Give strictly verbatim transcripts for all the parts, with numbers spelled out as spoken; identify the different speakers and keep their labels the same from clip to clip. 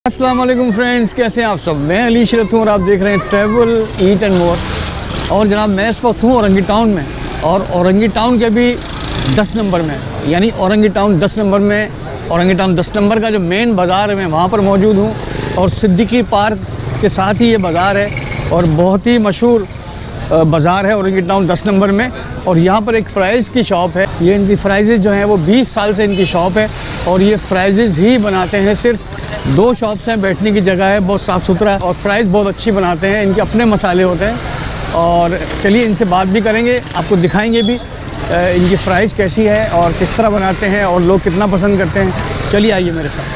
Speaker 1: अस्सलाम वालेकुम फ्रेंड्स, कैसे हैं आप सब। मैं अली शरत हूँ और आप देख रहे हैं ट्रैवल ईट एंड मोर। और जनाब मैं इस वक्त हूँ औरंगी टाउन में, और औरंगी टाउन के भी दस नंबर में, यानी औरंगी टाउन दस नंबर में, औरंगी टाउन दस नंबर का जो मेन बाज़ार है मैं वहाँ पर मौजूद हूँ। और सिद्दीकी पार्क के साथ ही ये बाज़ार है और बहुत ही मशहूर बाज़ार है औरंगी टाउन दस नंबर में। और यहाँ पर एक फ्राइज़ की शॉप है। ये इनकी फ्राइज़ जो हैं वो बीस साल से इनकी शॉप है और ये फ्राइज़ ही बनाते हैं। सिर्फ दो शॉप्स हैं, बैठने की जगह है, बहुत साफ़ सुथरा, और फ्राइज़ बहुत अच्छी बनाते हैं। इनके अपने मसाले होते हैं। और चलिए इनसे बात भी करेंगे, आपको दिखाएंगे भी इनकी फ्राइज़ कैसी है और किस तरह बनाते हैं और लोग कितना पसंद करते हैं। चलिए आइए मेरे साथ।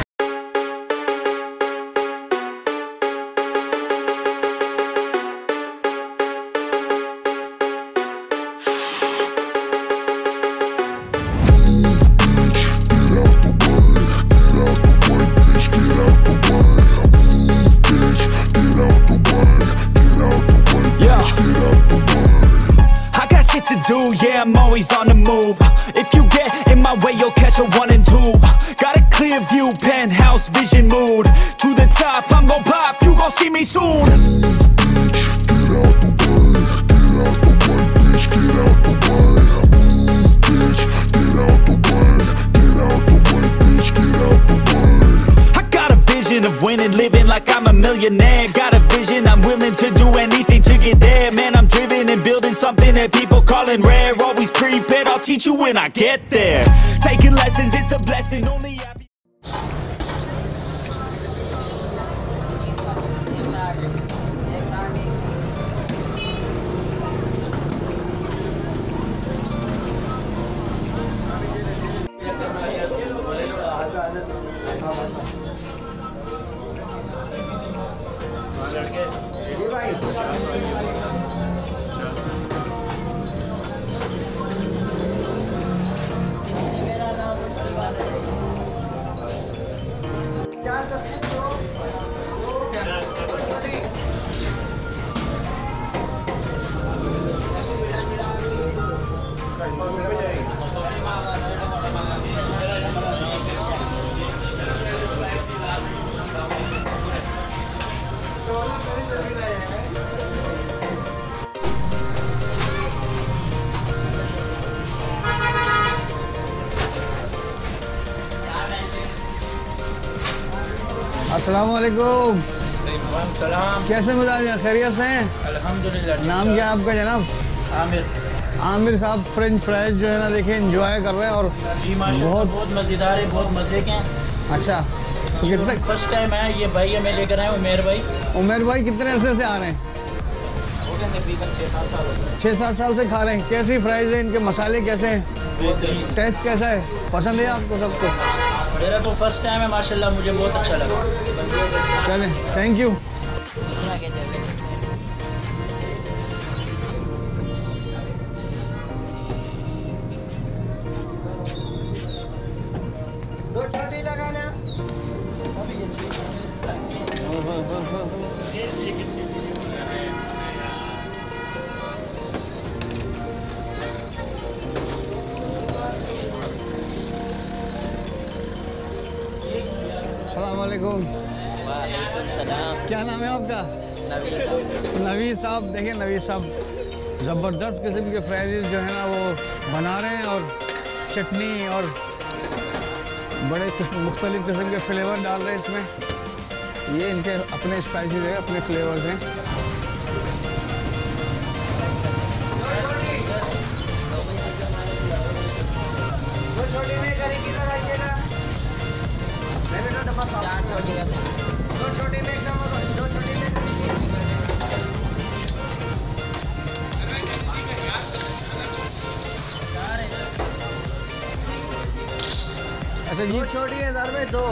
Speaker 2: Yeah, I'm always on the move. If you get in my way, you'll catch a one and two. Got a clear view, penthouse vision mood. To the top, I'm gon' pop, you gon' see me soon. I got a vision of winning, living like I'm a millionaire. Got a vision, I'm willing to do anything to get there. Man, I'm driven and building something that people calling rare. Always prepared, I'll teach you when I get there. Taking lessons, it's a blessing. Only happy.
Speaker 1: अस्सलाम वालेकुम।
Speaker 3: सलाम।
Speaker 1: कैसे मिजाज हैं, खैरियत से हैं?
Speaker 3: अल्हम्दुलिल्लाह।
Speaker 1: नाम क्या आपका जनाब?
Speaker 3: आमिर।
Speaker 1: आमिर साहब फ्रेंच फ्राइज जो है ना, देखिए एंजॉय कर रहे हैं और
Speaker 3: जी माशाल्लाह, बहुत बहुत मज़ेदार है, बहुत मज़े के हैं।
Speaker 1: अच्छा, तो कितने
Speaker 3: फर्स्ट टाइम है ये भाई हमें लेकर आए उमेर भाई।
Speaker 1: उमेर भाई कितने अरसे से आ रहे हैं?
Speaker 3: तकरीबन छः सात साल हो गए।
Speaker 1: छः सात साल से खा रहे हैं। कैसी फ्राइज है, इनके मसाले कैसे हैं,
Speaker 3: बेहतरीन।
Speaker 1: टेस्ट कैसा है, पसंद है आपको सबको?
Speaker 3: मेरा तो फर्स्ट टाइम है माशाल्लाह, मुझे बहुत अच्छा लगा।
Speaker 1: चलें, थैंक यू।
Speaker 4: दो छोटी लगाना।
Speaker 1: अस्सलाम वालेकुम।
Speaker 4: वालेकुम सलाम।
Speaker 1: क्या नाम है आपका?
Speaker 4: नवीद।
Speaker 1: नवीद साहब। देखिए नवीद साहब ज़बरदस्त किस्म के फ्राइज़ जो है ना वो बना रहे हैं, और चटनी और बड़े किस्म मुख्तलिफ़ किस्म के फ्लेवर डाल रहे हैं इसमें। ये इनके अपने स्पाइसेस हैं, अपने फ्लेवर्स हैं।
Speaker 4: दो छोटी में करेंगी लगाइए ना। चार छोटी कर दें। दो छोटी में एकदम, दो छोटी में करेंगे।
Speaker 1: अच्छा जी,
Speaker 4: दो छोटी हजार में दो।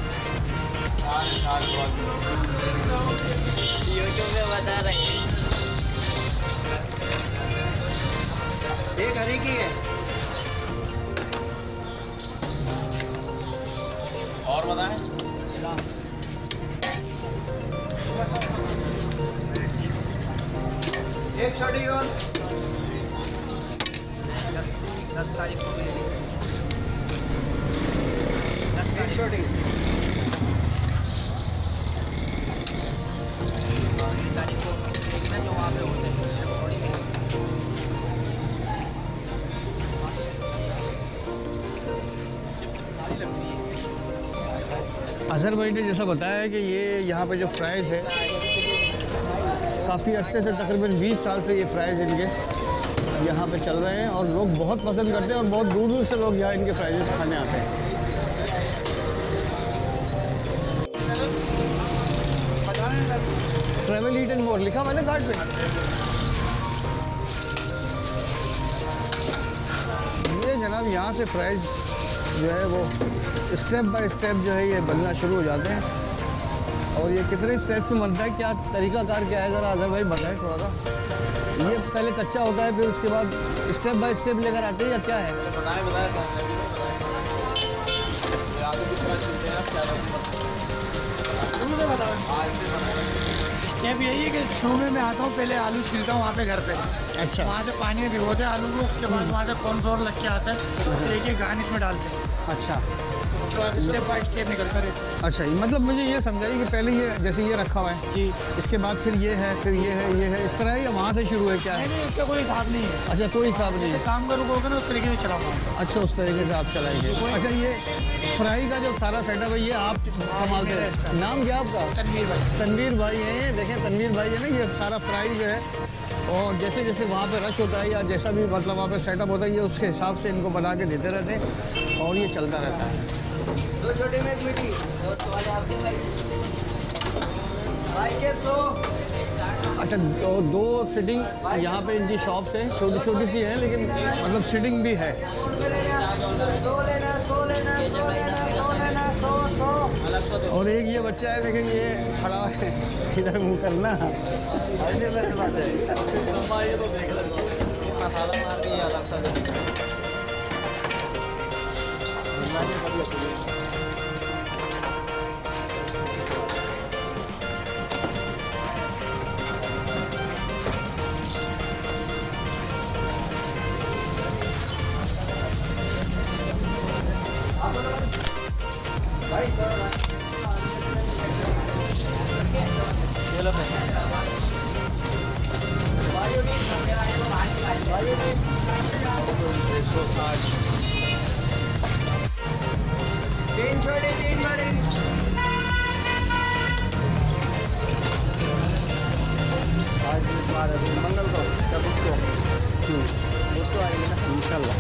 Speaker 4: यूट्यूब पे बता रहे हैं। एक हरी की है
Speaker 3: और बताएं।
Speaker 4: एक छोटी और दस दस तारीख को मेरी दस तारीख छोटी
Speaker 1: अजहर भाई ने जैसा बताया है कि ये यहाँ पे जो फ्राइज़ है काफ़ी अर्से से, तकरीबन बीस साल से ये फ्राइज़ इनके यहाँ पे चल रहे हैं और लोग बहुत पसंद करते हैं और बहुत दूर दूर से लोग यहाँ इनके फ्राइज़ खाने आते हैं। ट्रैवल ईट एंड मोर लिखा हुआ है ना कार्ड पे। ये जनाब यहाँ से फ्राइज़ जो है वो स्टेप बाय स्टेप जो है ये बनना शुरू हो जाते हैं। और ये कितने स्टेप में बनता है, क्या तरीकाकार क्या है, ज़रा अजहर भाई बताएं थोड़ा सा। ये पहले कच्चा होता है, फिर उसके बाद स्टेप बाय स्टेप लेकर आते हैं या क्या है?
Speaker 5: बताएं बताएं
Speaker 6: स्टेप यही है कि शुरू में मैं आता हूँ, पहले आलू छीलता हूँ वहाँ पे घर पे।
Speaker 1: अच्छा।
Speaker 6: वहाँ से पानी में भिगोते हैं आलू को, उसके बाद वहाँ से कॉर्नफ्लोर लग के आता है, उसको एक एक गार्निश में डालते हैं।
Speaker 1: अच्छा।
Speaker 6: उसके बाद स्टेप बाय स्टेप निकलता रहता है।
Speaker 1: अच्छा, ये मतलब मुझे ये समझाइए कि पहले ये जैसे ये रखा हुआ है
Speaker 6: जी,
Speaker 1: इसके बाद फिर ये है, फिर ये है, ये है, इस तरह है या वहाँ से शुरू है, क्या है?
Speaker 6: नहीं नहीं, इसका कोई हिसाब नहीं है।
Speaker 1: अच्छा, कोई हिसाब नहीं है।
Speaker 6: काम करोगे ना उस तरीके से चलाऊंगा।
Speaker 1: अच्छा, उस तरीके से आप चलाएंगे। अच्छा, ये फ्राई का जो सारा सेटअप है ये आप संभालते हैं? नाम क्या आपका?
Speaker 6: तनवीर भाई।
Speaker 1: तनवीर भाई हैं, देखें तनवीर भाई है ना, ये सारा फ्राई जो है और जैसे जैसे वहाँ पे रश होता है या जैसा भी मतलब वहाँ पे सेटअप होता है, ये उसके हिसाब से इनको बना के देते रहते हैं और ये चलता रहता है।
Speaker 4: दो छोटे में एक मीठी वाले आपके भाई भाई के सो।
Speaker 1: अच्छा, दो, दो सीटिंग यहाँ पे इनकी शॉप्स है, छोटी छोटी सी है लेकिन मतलब सीटिंग भी है।
Speaker 4: सो लेना सो लेना सो लेना सो लेना सो सो।
Speaker 1: और एक ये बच्चा है, देखें ये खड़ा है, इधर मुँह करना।
Speaker 4: तीन छोटे तीन बड़े।
Speaker 1: आज मंगल को कब उसको उसको आएंगे ना इंशाल्लाह।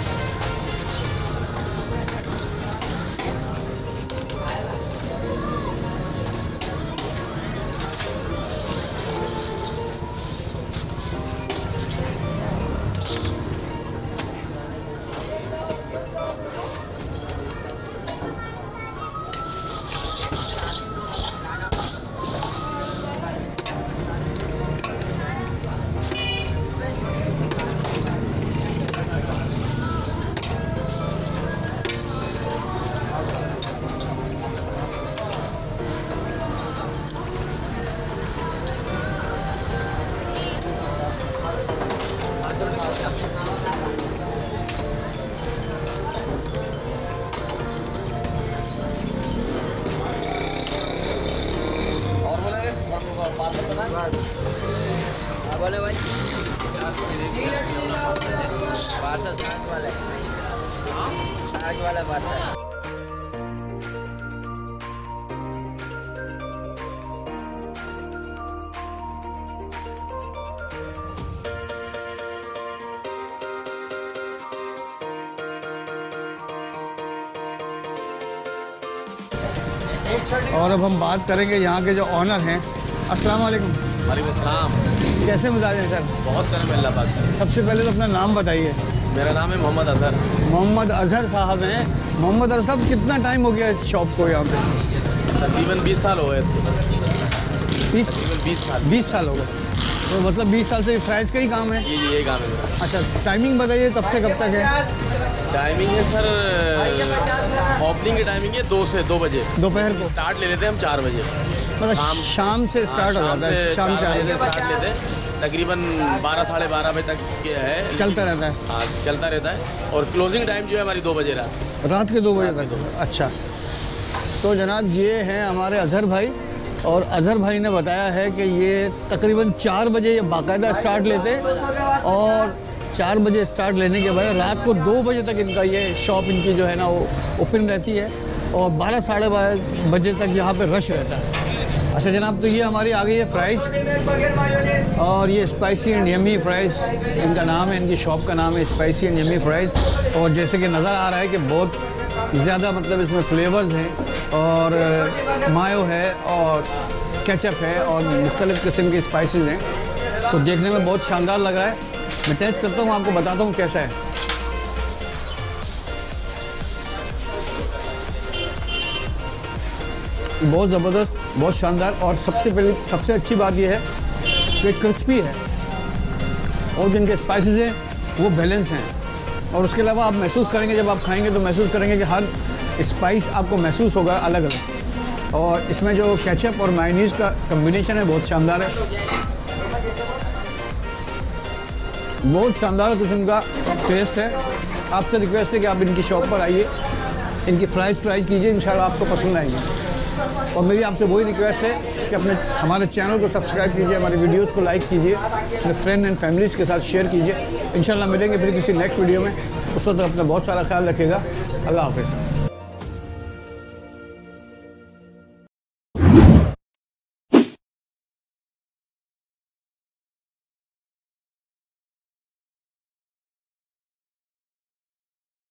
Speaker 4: बोले भाई पार्सल साठ वाला साठ वाला पार्सल।
Speaker 1: और अब हम बात करेंगे यहाँ के जो ऑनर हैं। अस्सलाम वालेकुम।
Speaker 5: वालेकुम सलाम।
Speaker 1: कैसे मिजाज हैं सर?
Speaker 5: बहुत करम है अल्लाह पाक का।
Speaker 1: सबसे पहले तो अपना नाम बताइए।
Speaker 5: मेरा नाम है मोहम्मद अजहर।
Speaker 1: मोहम्मद अजहर साहब हैं। मोहम्मद अजहर साहब, कितना टाइम हो गया इस शॉप को यहाँ पे?
Speaker 5: तकरीबन बीस साल हो गए इसको।
Speaker 1: बीस
Speaker 5: तकरीबन बीस साल
Speaker 1: बीस साल हो गए। तो मतलब बीस साल से फ्राइज़ का ही काम है?
Speaker 5: ये ये काम है मेरा।
Speaker 1: अच्छा, टाइमिंग बताइए कब से कब तक है?
Speaker 5: टाइमिंग है सर, ओपनिंग की टाइमिंग है दो से दो बजे।
Speaker 1: दोपहर को
Speaker 5: स्टार्ट ले लेते हैं हम चार बजे।
Speaker 1: मतलब
Speaker 5: शाम
Speaker 1: शाम से स्टार्ट हो जाता है? शाम
Speaker 5: चार
Speaker 1: चार
Speaker 5: बजे
Speaker 1: बजे
Speaker 5: से स्टार्ट लेते हैं, तकरीबन बारह साढ़े बारह बजे तक ये है,
Speaker 1: चलता रहता है?
Speaker 5: हाँ चलता रहता है। और क्लोजिंग टाइम जो है हमारी दो बजे रात
Speaker 1: रात के दो बजे
Speaker 5: रात के
Speaker 1: तक?
Speaker 5: दो बजे।
Speaker 1: अच्छा, तो जनाब ये हैं हमारे अजहर भाई। और अजहर भाई ने बताया है कि ये तकरीबन चार बजे ये बाकायदा स्टार्ट लेते हैं और चार बजे स्टार्ट लेने के बाद रात को दो बजे तक इनका ये शॉप इनकी जो है ना वो ओपन रहती है। और बारह साढ़े बारह बजे तक यहाँ पे रश रहता है। अच्छा जनाब, तो ये हमारी आ गई है फ्राइज़, और ये स्पाइसी एंड यमी फ्राइज़ इनका नाम है, इनकी शॉप का नाम है स्पाइसी एंड यमी फ्राइज़। और जैसे कि नज़र आ रहा है कि बहुत ज़्यादा मतलब इसमें फ्लेवर्स हैं, और मायो है और केचप है और मुख्तलिफ़ किस्म के स्पाइसेस हैं, तो देखने में बहुत शानदार लग रहा है। मैं टेस्ट करता हूँ, आपको बताता हूँ कैसा है। बहुत ज़बरदस्त, बहुत शानदार, और सबसे पहले सबसे अच्छी बात यह है कि क्रिस्पी है और जिनके स्पाइसेस हैं वो बैलेंस हैं। और उसके अलावा आप महसूस करेंगे, जब आप खाएंगे तो महसूस करेंगे कि हर स्पाइस आपको महसूस होगा अलग अलग। और इसमें जो केचप और मायोनीज़ का कम्बिनेशन है बहुत शानदार है, बहुत शानदार किस्म का टेस्ट है। आपसे रिक्वेस्ट है कि आप इनकी शॉप पर आइए, इनकी फ्राइज़ ट्राई कीजिए, इंशाल्लाह आपको पसंद आएंगे। और मेरी आपसे वही रिक्वेस्ट है कि अपने हमारे चैनल को सब्सक्राइब कीजिए, हमारे वीडियोस को लाइक कीजिए, अपने फ्रेंड एंड फैमिलीज़ के साथ शेयर कीजिए। इंशाल्लाह मिलेंगे फिर किसी नेक्स्ट वीडियो में, उस वक्त अपना बहुत सारा ख्याल रखिएगा। अल्लाह हाफ़िज़।